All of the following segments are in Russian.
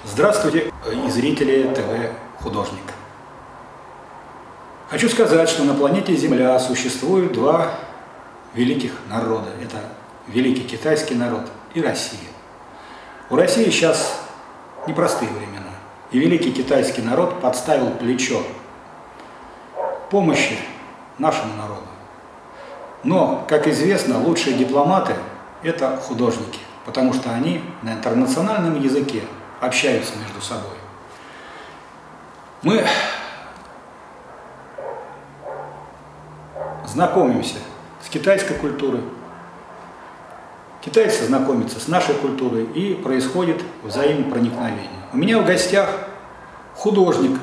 Здравствуйте, и зрители ТВ «Художник». Хочу сказать, что на планете Земля существует два великих народа. Это великий китайский народ и Россия. У России сейчас непростые времена. И великий китайский народ подставил плечо помощи нашему народу. Но, как известно, лучшие дипломаты – это художники, потому что они на интернациональном языке общаются между собой. Мы знакомимся с китайской культурой, китайцы знакомятся с нашей культурой, и происходит взаимопроникновение. У меня в гостях художник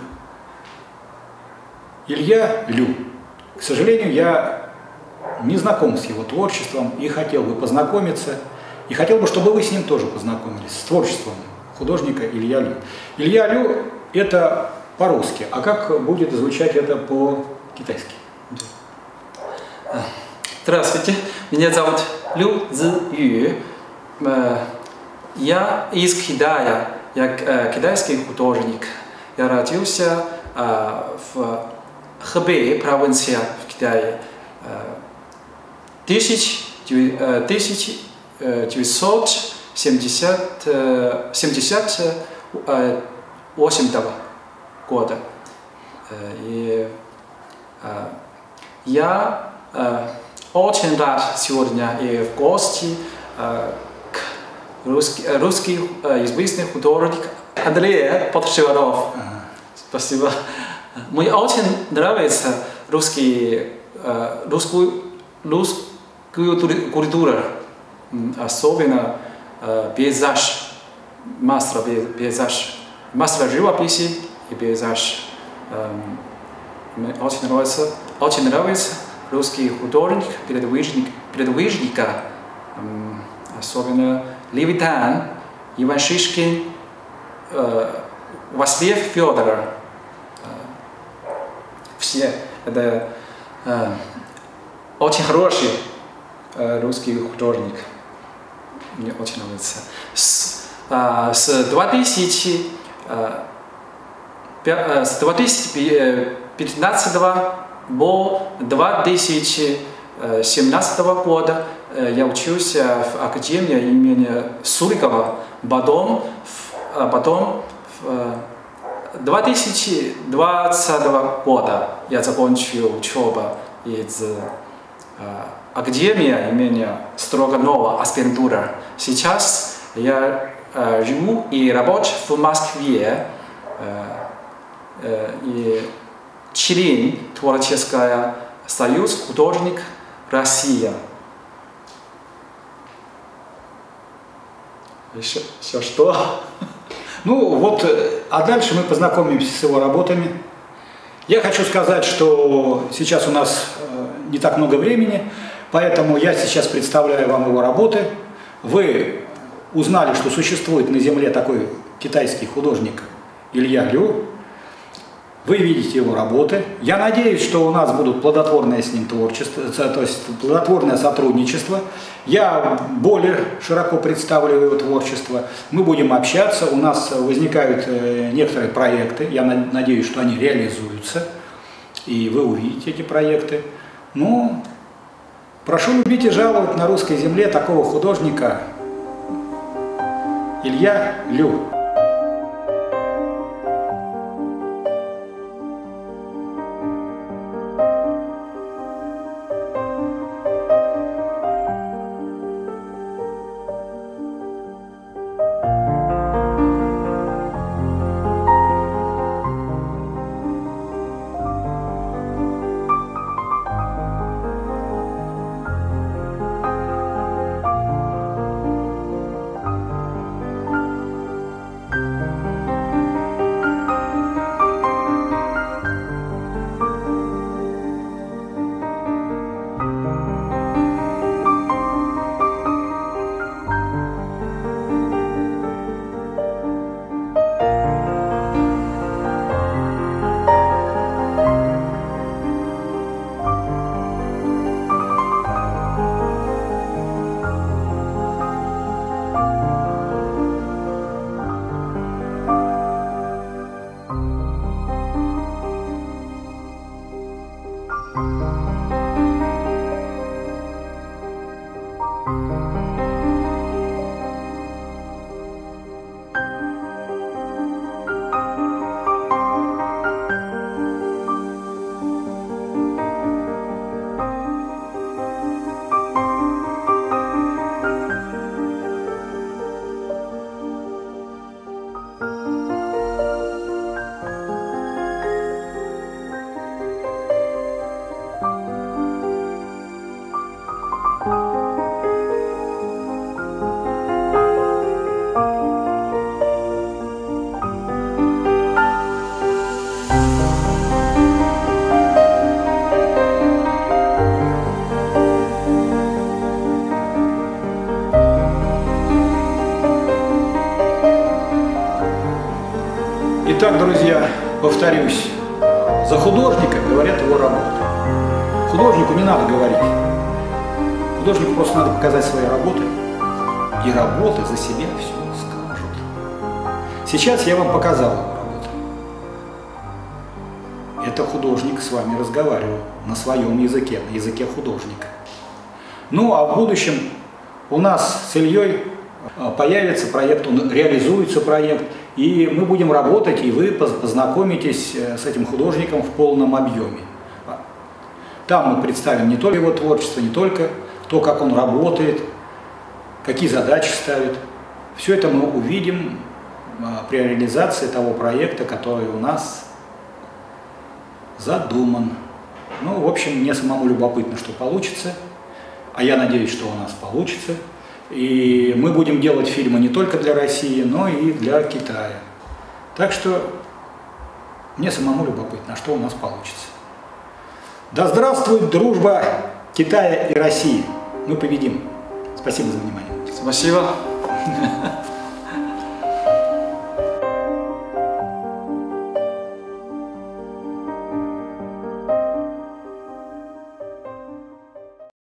Илья Лю. К сожалению, я не знаком с его творчеством и хотел бы познакомиться, и хотел бы, чтобы вы с ним тоже познакомились, с творчеством художника Илья Лю. Илья Лю – это по-русски, а как будет звучать это по-китайски? Здравствуйте, меня зовут Лю Цзю. Я из Китая, я китайский художник. Я родился в Хэбэе, провинция в Китае. 1978 года. И я очень рад сегодня и в гости к русский известный художник Андрей Подшиваров. Спасибо. Мне очень нравится русскую культуру, особенно пейзаж, мастера живописи и пейзаж. Мне очень нравится русский художник, передвижника, особенно Левитан, Иван Шишкин, Васильев Федоров. Все это очень хороший русский художник. Мне очень нравится. С 2015 по 2017 года я учился в Академии имени Сурикова. Потом в 2020 года я закончил учебу из Академии имени Строганова, аспирантура. Сейчас я живу и работаю в Москве. И член Творческого союза художник Россия. Еще что? Ну вот, а дальше мы познакомимся с его работами. Я хочу сказать, что сейчас у нас не так много времени, поэтому я сейчас представляю вам его работы. Вы узнали, что существует на Земле такой китайский художник Илья Лю. Вы видите его работы. Я надеюсь, что у нас будут плодотворное с ним творчество, то есть плодотворное сотрудничество. Я более широко представлю его творчество. Мы будем общаться. У нас возникают некоторые проекты. Я надеюсь, что они реализуются. И вы увидите эти проекты. Ну, прошу любить и жаловать на русской земле такого художника Илья Лю. Итак, друзья, повторюсь, за художника говорят его работы. Художнику не надо говорить. Художнику просто надо показать свои работы, и работы за себя все скажут. Сейчас я вам показал его работу. Это художник с вами разговаривал на своем языке, на языке художника. Ну, а в будущем у нас с Ильей появится проект, он реализуется проект, и мы будем работать, и вы познакомитесь с этим художником в полном объеме. Там мы представим не только его творчество, не только то, как он работает, какие задачи ставит. Все это мы увидим при реализации того проекта, который у нас задуман. Ну, в общем, мне самому любопытно, что получится, а я надеюсь, что у нас получится. И мы будем делать фильмы не только для России, но и для Китая. Так что мне самому любопытно, что у нас получится. Да здравствует дружба Китая и России! Мы победим! Спасибо за внимание. Спасибо.